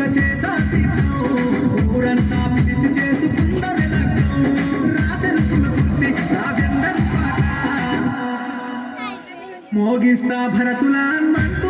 చేసా సిద్ధం ఊరంతా పిలిచి చేసుకున్న వెలక్కం రాసెను పులుకుర్తి రాజెందరు పాట మోగిస్తా భరతులా అన్నట్టు